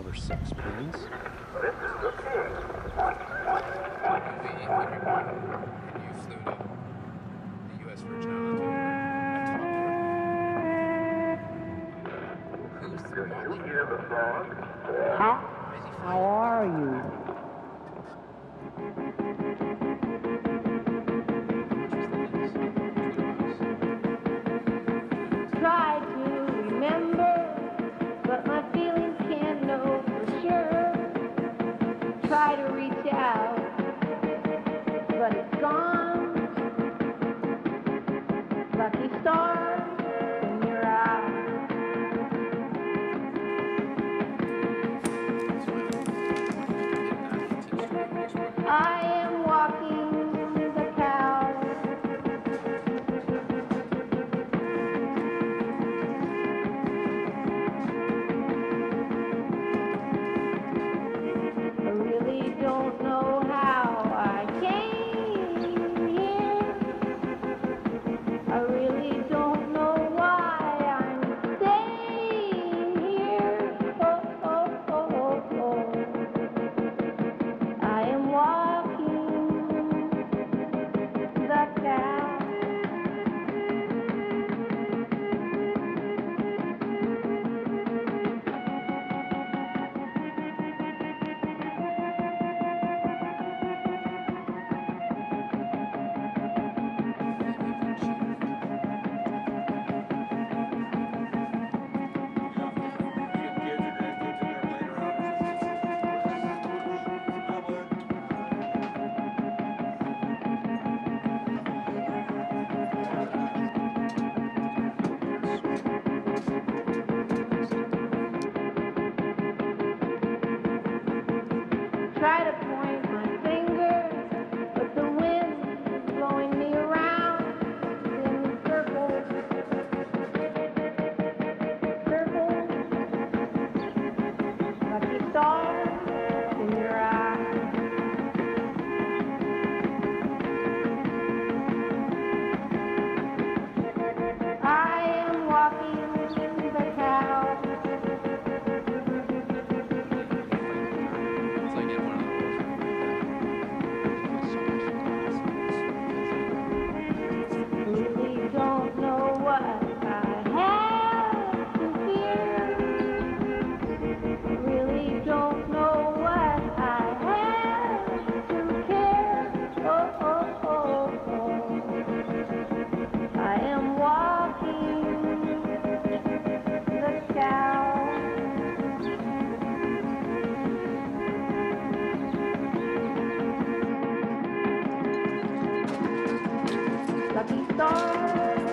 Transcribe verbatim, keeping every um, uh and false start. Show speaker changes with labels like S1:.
S1: another six pins.
S2: This is the king.
S3: You flew to the U S Virgin Islands with a
S2: Did you hear the song?
S4: How, how are you? Try to remember, but my feelings can't know for sure. Try to reach out, but it's gone. Lucky stars in your eyes. I am walking the cow. I really don't know how I came here. I really don't know why I'm staying here. Oh, oh, oh, oh, oh. I am walking the cow. Try to point my finger, but the wind is blowing me around in circles, circles, lucky stars in your eyes. I am walking the cow.
S3: It's like in one of
S4: Really don't know what I have to fear. Really don't know what I have to care. Oh, oh, oh, oh. I am walking the cow. Lucky stars